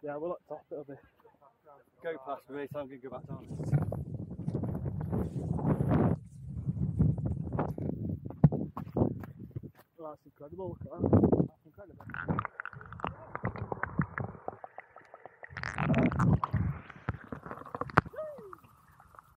Yeah, we're at top, it'll be. Go past me, so I'm going to go back down. Oh, that's incredible, look at that.